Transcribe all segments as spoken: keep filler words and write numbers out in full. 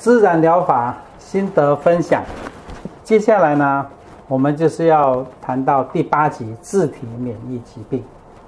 自然疗法心得分享。接下来呢，我们就是要谈到第八集自体免疫疾病。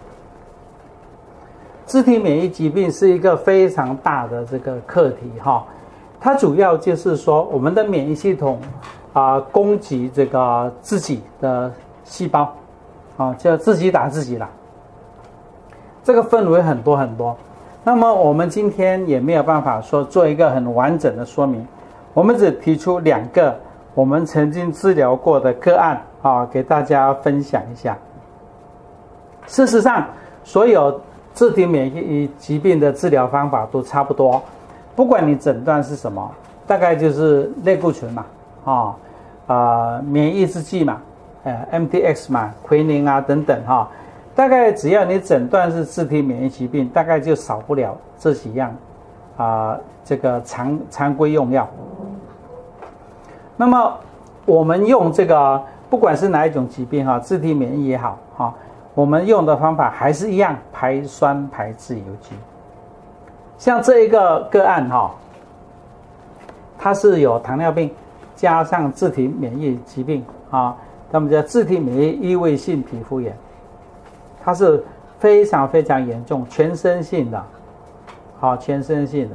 自体免疫疾病是一个非常大的这个课题哈，它主要就是说我们的免疫系统啊、呃、攻击这个自己的细胞，啊就自己打自己啦。这个分为很多很多。那么我们今天也没有办法说做一个很完整的说明，我们只提出两个我们曾经治疗过的个案啊，给大家分享一下。事实上，所有自体免疫疾病的治疗方法都差不多，不管你诊断是什么，大概就是类固醇嘛，啊，呃，免疫制剂嘛，呃 ，M T X 嘛，奎宁啊等等哈。啊大概只要你诊断是自体免疫疾病，大概就少不了这几样啊、呃，这个常常规用药。那么我们用这个，不管是哪一种疾病哈，自体免疫也好哈，我们用的方法还是一样，排酸排自由基。像这一个个案哈，它是有糖尿病加上自体免疫疾病啊，他们叫自体免疫异位性皮肤炎。它是非常非常严重，全身性的，好，全身性的。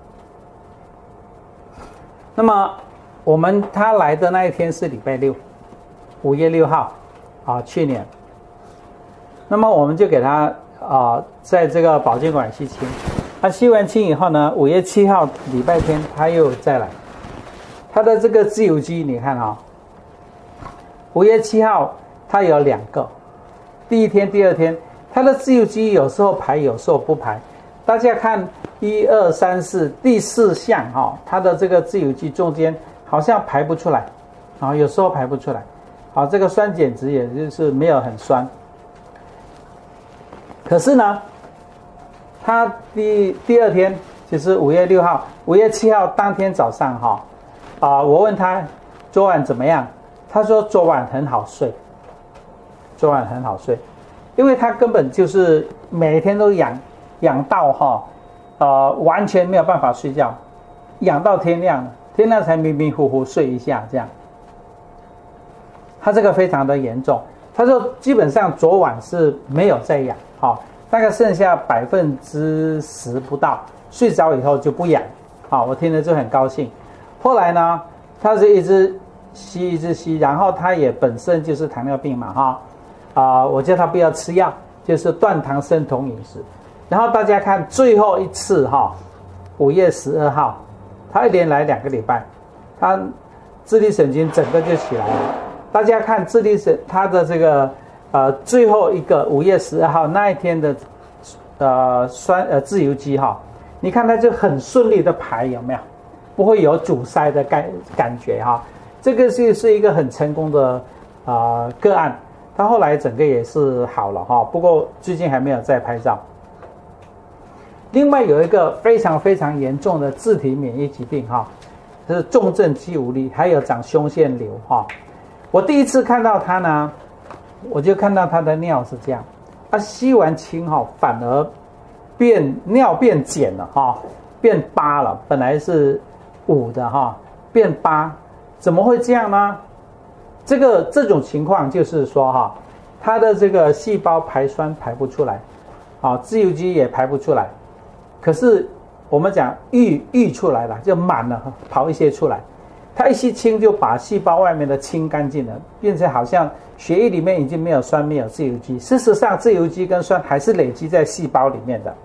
那么我们他来的那一天是礼拜六，五月六号，啊，去年。那么我们就给他啊，在这个保健馆吸清，他吸完清以后呢，五月七号礼拜天他又再来，他的这个自由基你看啊，五月七号他有两个。第一天、第二天，它的自由基有时候排，有时候不排。大家看一二三四第四项哈、哦，它的这个自由基中间好像排不出来，啊、哦，有时候排不出来。好、哦，这个酸碱值也就是没有很酸。可是呢，它第第二天就是五月六号、五月七号当天早上哈，啊、呃，我问他昨晚怎么样，他说昨晚很好睡。昨晚很好睡，因为他根本就是每天都痒痒到哈，呃，完全没有办法睡觉，痒到天亮了，天亮才迷迷糊糊睡一下这样。他这个非常的严重，他说基本上昨晚是没有在痒，哈，大概剩下百分之十不到，睡着以后就不痒，好，我听了就很高兴。后来呢，他是一直吸一直吸，然后他也本身就是糖尿病嘛，哈。啊、呃，我叫他不要吃药，就是断糖生酮饮食。然后大家看最后一次哈，五月十二号，他一连来两个礼拜，他自律神经整个就起来了。大家看自律神他的这个呃最后一个五月十二号那一天的呃酸呃自由基哈，你看他就很顺利的排有没有？不会有阻塞的感感觉哈。这个是是一个很成功的啊、呃、个案。他后来整个也是好了哈，不过最近还没有再拍照。另外有一个非常非常严重的自体免疫疾病哈，就是重症肌无力，还有长胸腺瘤哈。我第一次看到他呢，我就看到他的尿是这样，他吸完清哈，反而变尿变碱了哈，变八了，本来是五的哈，变八，怎么会这样呢？这个这种情况就是说哈，它的这个细胞排酸排不出来，啊，自由基也排不出来，可是我们讲溢溢出来了，就满了，跑一些出来，它一吸清就把细胞外面的清干净了，变成好像血液里面已经没有酸没有自由基，事实上自由基跟酸还是累积在细胞里面的。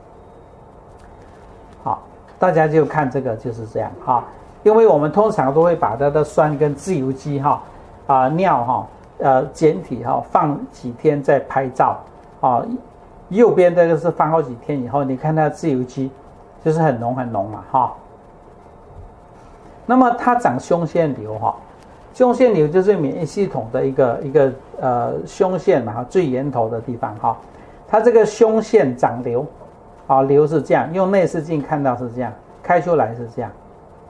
好，大家就看这个就是这样哈，因为我们通常都会把它的酸跟自由基哈。啊、呃，尿哈，呃，简体哈，放几天再拍照，啊，右边这个是放好几天以后，你看它自由基就是很浓很浓嘛，哈。那么它长胸腺瘤哈，胸腺瘤就是免疫系统的一个一个呃胸腺嘛，最源头的地方哈。它这个胸腺长瘤，啊，瘤是这样，用内视镜看到是这样，开出来是这样，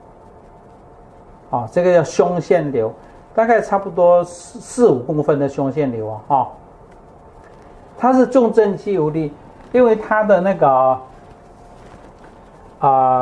啊，这个叫胸腺瘤。大概差不多四四五公分的胸腺瘤啊，哈，它是重症肌无力，因为它的那个啊、呃、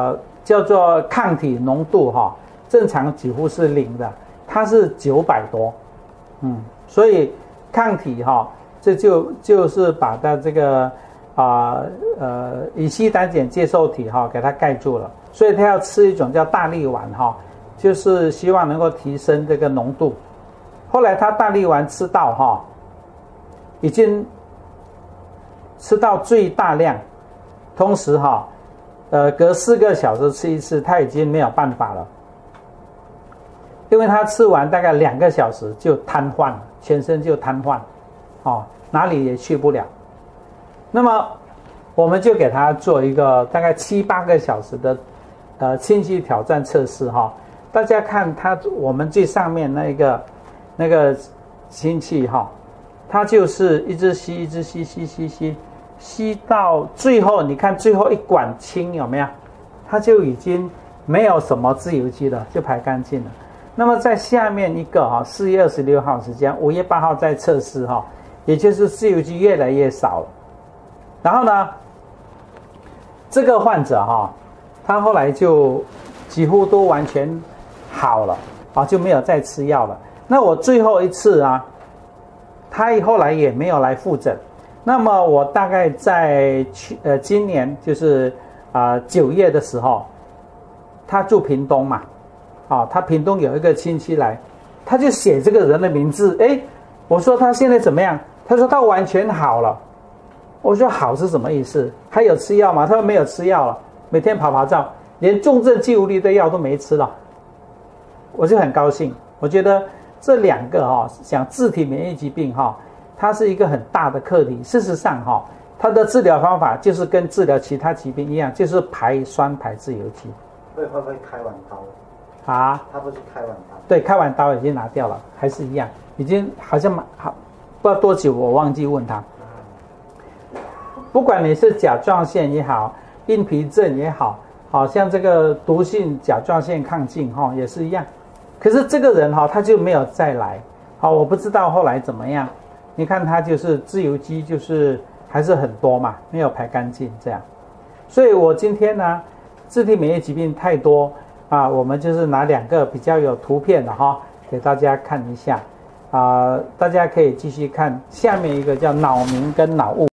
叫做抗体浓度哈，正常几乎是零的，它是九百多，嗯，所以抗体哈，这就就是把它这个啊 呃, 呃乙烯胆碱接受体哈给它盖住了，所以他要吃一种叫大力丸哈，就是希望能够提升这个浓度。后来他大力丸吃到哈，已经吃到最大量，同时哈，呃，隔四个小时吃一次，他已经没有办法了，因为他吃完大概两个小时就瘫痪了，全身就瘫痪，哦，哪里也去不了。那么我们就给他做一个大概七八个小时的呃氢气挑战测试哈，大家看他我们最上面那个。那个氢气哈，它就是一直吸，一直吸，吸吸吸，吸到最后，你看最后一管氢有没有？它就已经没有什么自由基了，就排干净了。那么在下面一个哈，四月二十六号时间，五月八号再测试哈，也就是自由基越来越少了。然后呢，这个患者哈，他后来就几乎都完全好了啊，就没有再吃药了。那我最后一次啊，他后来也没有来复诊。那么我大概在去呃今年就是啊九、呃、月的时候，他住屏东嘛，啊，他屏东有一个亲戚来，他就写这个人的名字，哎，我说他现在怎么样？他说他完全好了。我说好是什么意思？还有吃药吗？他说没有吃药了，每天跑跑照，连重症肌无力的药都没吃了。我就很高兴，我觉得。这两个哈，像自体免疫疾病哈，它是一个很大的课题。事实上哈，它的治疗方法就是跟治疗其他疾病一样，就是排酸排自由基。 会会不会开完刀？ 啊？ 他不是开完刀？ 对，开完刀已经拿掉了，还是一样，已经好像好不知道多久，我忘记问他。不管你是甲状腺也好，硬皮症也好，好像这个毒性甲状腺亢进哈，也是一样。可是这个人哈，他就没有再来，好，我不知道后来怎么样。你看他就是自由基就是还是很多嘛，没有排干净这样。所以我今天呢，自体免疫疾病太多啊，我们就是拿两个比较有图片的哈，给大家看一下啊，大家可以继续看下面一个叫脑鸣跟脑雾。